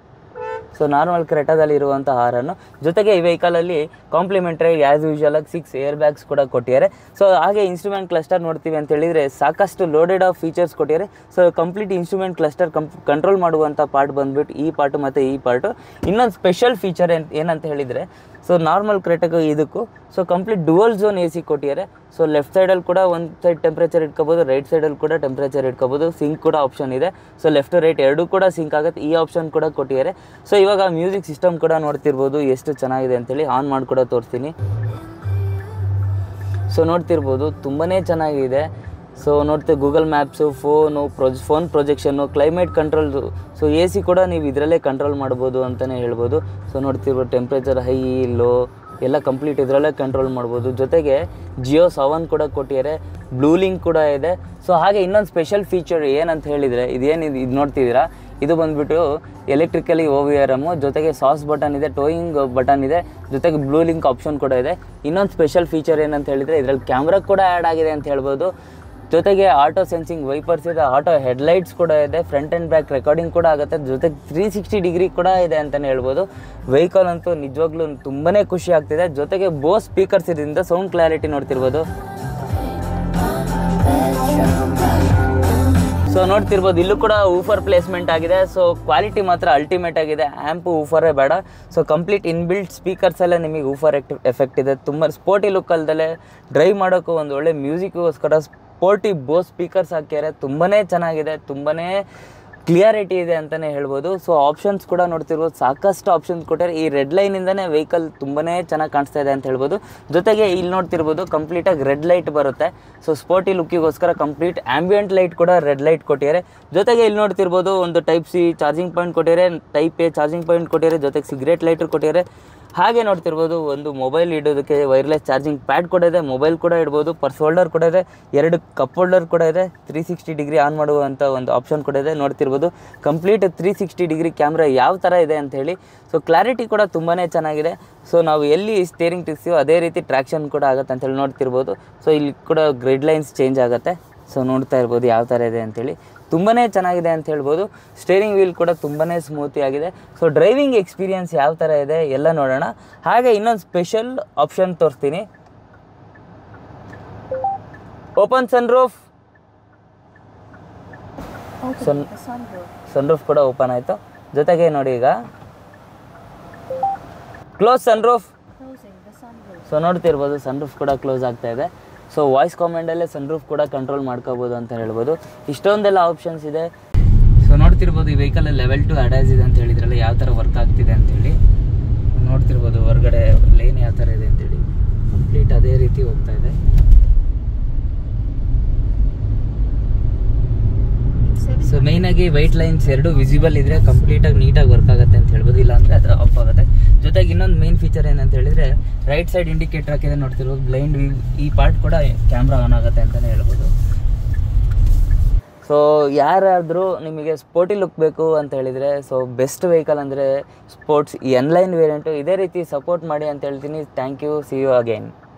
ಸೊ ನಾರ್ಮಲ್ ಕ್ರೆಟಾದಲ್ಲಿ ಇರುವಂಥ ಹಾರನ್ನು, ಜೊತೆಗೆ ಈ ವೆಹಿಕಲಲ್ಲಿ ಕಾಂಪ್ಲಿಮೆಂಟ್ರಿ ಆ್ಯಸ್ ಯೂಶುವಲಾಗಿ 6 ಏರ್ ಬ್ಯಾಗ್ಸ್ ಕೂಡ ಕೊಟ್ಟಿದ್ದಾರೆ. ಸೊ ಹಾಗೆ ಇನ್ಸ್ಟ್ರೂಮೆಂಟ್ ಕ್ಲಸ್ಟರ್ ನೋಡ್ತೀವಿ ಅಂತ ಹೇಳಿದರೆ ಸಾಕಷ್ಟು ಲೋಡೆಡ್ ಆಫ್ ಫೀಚರ್ಸ್ ಕೊಟ್ಟಿದ್ದಾರೆ. So complete instrument cluster control ಮಾಡುವಂಥ ಪಾರ್ಟ್ ಬಂದುಬಿಟ್ಟು ಈ ಪಾರ್ಟು ಮತ್ತು ಈ ಪಾರ್ಟು. ಇನ್ನೊಂದು ಸ್ಪೆಷಲ್ ಫೀಚರ್ ಏನಂತ ಹೇಳಿದರೆ, ಸೊ ನಾರ್ಮಲ್ ಕ್ರೆಟಗೂ ಇದಕ್ಕೂ so complete dual zone AC ಕೊಟ್ಟಿದ್ದಾರೆ. ಸೊ ಲೆಫ್ಟ್ ಸೈಡಲ್ಲಿ ಕೂಡ ಒಂದು ಸೈಡ್ ಟೆಂಪ್ರೇಚರ್ ಇಟ್ಕೋಬೋದು, ರೈಟ್ ಸೈಡಲ್ಲಿ ಕೂಡ ಟೆಂಪ್ರೇಚರ್ ಇಟ್ಕೋಬೋದು. ಸಿಂಕ್ ಕೂಡ ಆಪ್ಷನ್ ಇದೆ. ಸೊ ಲೆಫ್ಟ್ ರೈಟ್ ಎರಡೂ ಕೂಡ ಸಿಂಕ್ ಆಗುತ್ತೆ, ಈ ಆಪ್ಷನ್ ಕೂಡ ಕೊಟ್ಟಿದ್ದಾರೆ. ಸೊ ಇವಾಗ ಮ್ಯೂಸಿಕ್ ಸಿಸ್ಟಮ್ ಕೂಡ ನೋಡ್ತಿರ್ಬೋದು ಎಷ್ಟು ಚೆನ್ನಾಗಿದೆ ಅಂತೇಳಿ. ಆನ್ ಮಾಡಿ ಕೂಡ ತೋರಿಸ್ತೀನಿ. ಸೊ ನೋಡ್ತಿರ್ಬೋದು ತುಂಬಾ ಚೆನ್ನಾಗಿದೆ. ಸೊ ನೋಡ್ತೀವಿ Google maps, phone projection, climate ಕಂಟ್ರೋಲ್ದು. ಸೊ AC ಕೂಡ ನೀವು ಇದರಲ್ಲೇ ಕಂಟ್ರೋಲ್ ಮಾಡ್ಬೋದು ಅಂತಲೇ ಹೇಳ್ಬೋದು. ಸೊ ನೋಡ್ತಿರ್ಬೋದು ಟೆಂಪ್ರೇಚರ್ ಹೈ ಲೋ ಎಲ್ಲ ಕಂಪ್ಲೀಟ್ ಇದರಲ್ಲೇ ಕಂಟ್ರೋಲ್ ಮಾಡ್ಬೋದು. ಜೊತೆಗೆ ಜಿಯೋ 7 ಕೂಡ ಕೊಟ್ಟಿದ್ದಾರೆ, ಬ್ಲೂ ಲಿಂಕ್ ಕೂಡ ಇದೆ. ಸೊ ಹಾಗೆ ಇನ್ನೊಂದು ಸ್ಪೆಷಲ್ ಫೀಚರ್ ಏನಂತ ಹೇಳಿದರೆ, ಇದು ನೋಡ್ತಿದ್ದೀರಾ, ಇದು ಬಂದುಬಿಟ್ಟು ಎಲೆಕ್ಟ್ರಿಕಲಿ OVRM, ಜೊತೆಗೆ ಸಾಸ್ ಬಟನ್ ಇದೆ, ಟೋಯಿಂಗ್ ಬಟನ್ ಇದೆ, ಜೊತೆಗೆ ಬ್ಲೂ ಲಿಂಕ್ ಆಪ್ಷನ್ ಕೂಡ ಇದೆ. ಇನ್ನೊಂದು ಸ್ಪೆಷಲ್ ಫೀಚರ್ ಏನಂತ ಹೇಳಿದರೆ ಇದರಲ್ಲಿ ಕ್ಯಾಮ್ರಾ ಕೂಡ ಆ್ಯಡ್ ಆಗಿದೆ ಅಂತ ಹೇಳ್ಬೋದು. ಜೊತೆಗೆ ಆಟೋ ಸೆನ್ಸಿಂಗ್ ವೈಪರ್ಸ್ ಇದೆ, ಆಟೋ ಹೆಡ್ಲೈಟ್ಸ್ ಕೂಡ ಇದೆ, ಫ್ರಂಟ್ ಆ್ಯಂಡ್ ಬ್ಯಾಕ್ ರೆಕಾರ್ಡಿಂಗ್ ಕೂಡ ಆಗುತ್ತೆ, ಜೊತೆಗೆ 360 ಡಿಗ್ರಿ ಕೂಡ ಇದೆ ಅಂತಲೇ ಹೇಳ್ಬೋದು. ವೆಹಿಕಲ್ ಅಂತೂ ನಿಜವಾಗ್ಲೂ ತುಂಬಾ ಖುಷಿ ಆಗ್ತಿದೆ. ಜೊತೆಗೆ ಬೋಸ್ ಸ್ಪೀಕರ್ಸ್ ಇದರಿಂದ ಸೌಂಡ್ ಕ್ಲಾರಿಟಿ ನೋಡ್ತಿರ್ಬೋದು. ಸೊ ನೋಡ್ತಿರ್ಬೋದು ಇಲ್ಲೂ ಕೂಡ ಊಫರ್ ಪ್ಲೇಸ್ಮೆಂಟ್ ಆಗಿದೆ. ಸೊ ಕ್ವಾಲಿಟಿ ಮಾತ್ರ ಅಲ್ಟಿಮೇಟ್ ಆಗಿದೆ, ಆ್ಯಂಪು ಊಫರೇ ಬೇಡ. ಸೊ ಕಂಪ್ಲೀಟ್ ಇನ್ಬಿಲ್ಟ್ ಸ್ಪೀಕರ್ಸಲ್ಲೇ ನಿಮಗೆ ಊಫರ್ ಎಫೆಕ್ಟ್ ಇದೆ. ತುಂಬ ಸ್ಪೋರ್ಟಿ ಲುಕ್ಕಲ್ದಲ್ಲೇ ಡ್ರೈವ್ ಮಾಡೋಕ್ಕೂ ಒಂದು ಒಳ್ಳೆ ಮ್ಯೂಸಿಕ್ಗೋಸ್ಕರ ಸ್ಪೋರ್ಟಿ ಬೋಸ್ ಸ್ಪೀಕರ್ಸ್ ಹಾಕ್ಯಾರೆ. ತುಂಬಾ ಚೆನ್ನಾಗಿದೆ, ತುಂಬಾ ಕ್ಲಿಯರಿಟಿ ಇದೆ ಅಂತಲೇ ಹೇಳ್ಬೋದು. ಸೊ ಆಪ್ಷನ್ಸ್ ಕೂಡ ನೋಡ್ತಿರ್ಬೋದು, ಸಾಕಷ್ಟು ಆಪ್ಷನ್ಸ್ ಕೊಟ್ಟಾರೆ. ಈ ರೆಡ್ ಲೈನಿಂದನೇ ವೆಹಿಕಲ್ ತುಂಬಾ ಚೆನ್ನಾಗಿ ಕಾಣಿಸ್ತಾ ಇದೆ ಅಂತ ಹೇಳ್ಬೋದು. ಜೊತೆಗೆ ಇಲ್ಲಿ ನೋಡ್ತಿರ್ಬೋದು ಕಂಪ್ಲೀಟಾಗಿ ರೆಡ್ ಲೈಟ್ ಬರುತ್ತೆ. ಸೊ ಸ್ಪೋರ್ಟಿ ಲುಕ್ಕಿಗೋಸ್ಕರ ಕಂಪ್ಲೀಟ್ ಆ್ಯಂಬಿಯೆಂಟ್ ಲೈಟ್ ಕೂಡ ರೆಡ್ ಲೈಟ್ ಕೊಟ್ಟಿದ್ದಾರೆ. ಜೊತೆಗೆ ಇಲ್ಲಿ ನೋಡ್ತಿರ್ಬೋದು ಒಂದು ಟೈಪ್ C ಚಾರ್ಜಿಂಗ್ ಪಾಯಿಂಟ್ ಕೊಟ್ಟಿದ್ದಾರೆ, ಟೈಪ್ A ಚಾರ್ಜಿಂಗ್ ಪಾಯಿಂಟ್ ಕೊಟ್ಟಿದ್ದಾರೆ, ಜೊತೆಗೆ ಸಿಗರೇಟ್ ಲೈಟರ್ ಕೊಟ್ಟಿದ್ದಾರೆ. ಹಾಗೆ ನೋಡ್ತಿರ್ಬೋದು ಒಂದು ಮೊಬೈಲ್ ಇಡೋದಕ್ಕೆ ವೈರ್ಲೆಸ್ ಚಾರ್ಜಿಂಗ್ ಪ್ಯಾಡ್ ಕೂಡ ಇದೆ, ಮೊಬೈಲ್ ಕೂಡ ಇಡ್ಬೋದು, ಪರ್ಸ್ ಹೋಲ್ಡರ್ ಕೂಡ ಇದೆ, 2 ಕಪ್ ಹೋಲ್ಡರ್ ಕೂಡ ಇದೆ, 360 ಡಿಗ್ರಿ ಆನ್ ಮಾಡುವಂಥ ಒಂದು ಆಪ್ಷನ್ ಕೂಡ ಇದೆ. ನೋಡ್ತಿರ್ಬೋದು ಕಂಪ್ಲೀಟ್ 360 ಡಿಗ್ರಿ ಕ್ಯಾಮ್ರಾ ಯಾವ ಥರ ಇದೆ ಅಂತ ಹೇಳಿ. ಸೊ ಕ್ಲಾರಿಟಿ ಕೂಡ ತುಂಬಾ ಚೆನ್ನಾಗಿದೆ. ಸೊ ನಾವು ಎಲ್ಲಿ ಸ್ಟೇರಿಂಗ್ ತಿರ್ಸ್ತೀವೋ ಅದೇ ರೀತಿ ಟ್ರ್ಯಾಕ್ಷನ್ ಕೂಡ ಆಗುತ್ತೆ ಅಂತೇಳಿ ನೋಡ್ತಿರ್ಬೋದು. ಸೊ ಇಲ್ಲಿ ಕೂಡ ಗ್ರಿಡ್ ಲೈನ್ಸ್ ಚೇಂಜ್ ಆಗುತ್ತೆ. ಸೊ ನೋಡ್ತಾ ಇರ್ಬೋದು ಯಾವ ಥರ ಇದೆ ಅಂಥೇಳಿ, ತುಂಬಾ ಚೆನ್ನಾಗಿದೆ ಅಂತ ಹೇಳ್ಬೋದು. ಸ್ಟೇರಿಂಗ್ ವೀಲ್ ಕೂಡ ತುಂಬಾ ಸ್ಮೂತಿ ಆಗಿದೆ. ಸೊ ಡ್ರೈವಿಂಗ್ ಎಕ್ಸ್ಪೀರಿಯನ್ಸ್ ಯಾವ ಥರ ಇದೆ ಎಲ್ಲ ನೋಡೋಣ. ಹಾಗೆ ಇನ್ನೊಂದು ಸ್ಪೆಷಲ್ ಆಪ್ಷನ್ ತೋರಿಸ್ತೀನಿ. Open sunroof. ಸನ್ರೂಫ್ ಕೂಡ ಓಪನ್ ಆಯಿತು. ಜೊತೆಗೆ ನೋಡಿ ಈಗ ಕ್ಲೋಸ್ ಸನ್ರೂಫ್. ಸೊ ನೋಡ್ತಿರ್ಬೋದು ಸನ್ರೂಫ್ ಕೂಡ ಕ್ಲೋಸ್ ಆಗ್ತಾ ಇದೆ. ಸೊ ವಾಯ್ಸ್ ಕಾಮೆಂಡಲ್ಲೇ ಸನ್ರೂಫ್ ಕೂಡ ಕಂಟ್ರೋಲ್ ಮಾಡ್ಕೋಬೋದು ಅಂತ ಹೇಳ್ಬೋದು. ಇಷ್ಟೊಂದೆಲ್ಲ ಆಪ್ಷನ್ಸ್ ಇದೆ. ಸೊ ನೋಡ್ತಿರ್ಬೋದು ಈ ವೆಹಿಕಲ್ ಲೆವೆಲ್ 2 ಅಡ್ಯಾಸ್ ಇದೆ ಅಂತ ಹೇಳಿದ್ರಲ್ಲ, ಯಾವ ಥರ ವರ್ಕ್ ಆಗ್ತಿದೆ ಅಂತೇಳಿ ನೋಡ್ತಿರ್ಬೋದು. ಹೊರಗಡೆ ಲೇನ್ ಯಾವ ಥರ ಇದೆ ಅಂತೇಳಿ ಕಂಪ್ಲೀಟ್ ಅದೇ ರೀತಿ ಹೋಗ್ತಾ ಇದೆ. ಸೊ ಮೇಯ್ನಾಗಿ ವೈಟ್ ಲೈನ್ಸ್ ಎರಡು ವಿಸಿಬಲ್ ಇದ್ರೆ ಕಂಪ್ಲೀಟಾಗಿ ನೀಟಾಗಿ ವರ್ಕ್ ಆಗುತ್ತೆ ಅಂತ ಹೇಳ್ಬೋದು, ಇಲ್ಲ ಅಂದರೆ ಅದು ಆಫ್ ಆಗುತ್ತೆ. ಜೊತೆಗೆ ಇನ್ನೊಂದು ಮೇನ್ ಫೀಚರ್ ಏನಂತ ಹೇಳಿದ್ರೆ ರೈಟ್ ಸೈಡ್ ಇಂಡಿಕೇಟರ್ ಹಾಕಿದೆ ನೋಡ್ತಿರ್ಬೋದು. ಬ್ಲೈಂಡ್ ವ್ಯೂ ಈ ಪಾರ್ಟ್ ಕೂಡ ಕ್ಯಾಮ್ರಾ ಆನ್ ಆಗುತ್ತೆ ಅಂತಲೇ ಹೇಳ್ಬೋದು. ಸೊ ಯಾರಾದರೂ ನಿಮಗೆ ಸ್ಪೋರ್ಟಿ ಲುಕ್ ಬೇಕು ಅಂತ ಹೇಳಿದರೆ ಸೊ ಬೆಸ್ಟ್ ವೆಹಿಕಲ್ ಅಂದರೆ ಸ್ಪೋರ್ಟ್ಸ್ ಎನ್ಲೈನ್ ವೇರಿಯಂಟು. ಇದೇ ರೀತಿ ಸಪೋರ್ಟ್ ಮಾಡಿ ಅಂತ ಹೇಳ್ತೀನಿ. Thank you. See you again.